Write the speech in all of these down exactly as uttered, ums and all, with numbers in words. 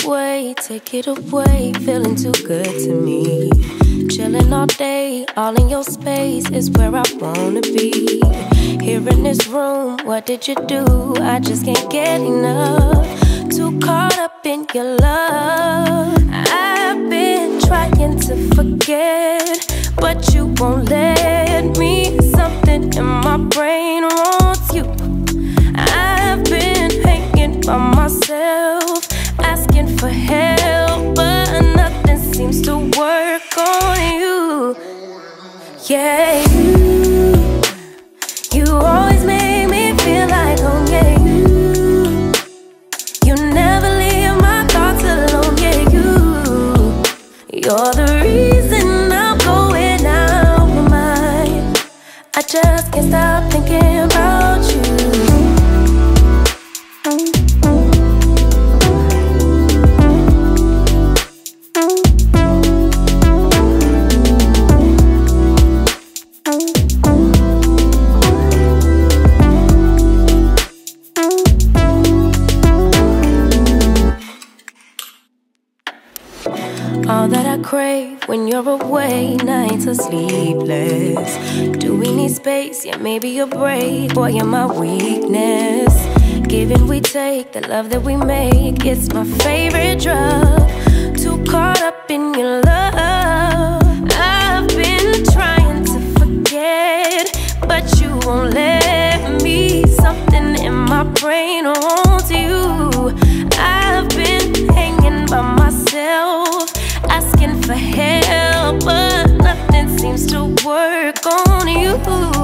away, take it away. Feeling too good to me. Chilling all day, all in your space is where I wanna be. Here in this room, what did you do? I just can't get enough. Too caught up in your love. I've been trying to forget, but you won't let me. Something in my brain wants you. I've been hanging by myself, asking for help, but nothing seems to work on you. Yeah, you, you always make me feel like home. Yeah, you, you never leave my thoughts alone. Yeah, you, you're the reason I'm going out my mind. I just can't stop thinking about you. All that I crave when you're away, nights are sleepless. Do we need space? Yeah, maybe a break. Boy, you're my weakness. Give and we take, the love that we make, it's my favorite drug. Too caught up in your love. I've been trying to forget, but you won't let me. Something in my brain wants you. I've been hanging by myself, asking for help, but nothing seems to work on you.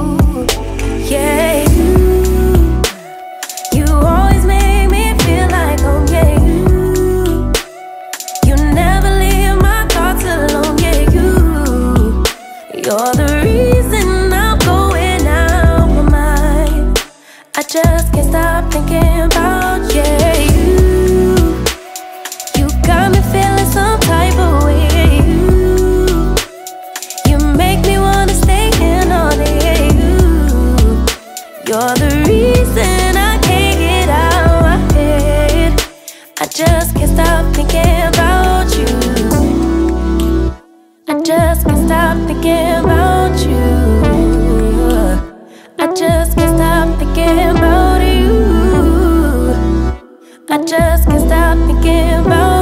Yeah, you, you always make me feel like home. Yeah, you, you never leave my thoughts alone. Yeah, you, you're the reason I'm going out my mind. I just can't stop thinking about you. Yeah, you, you got me feeling some type of way. You're the reason I can't get out my head. I just can't stop thinking about you. I just can't stop thinking about you. I just can't stop thinking about you. I just can't stop thinking about you.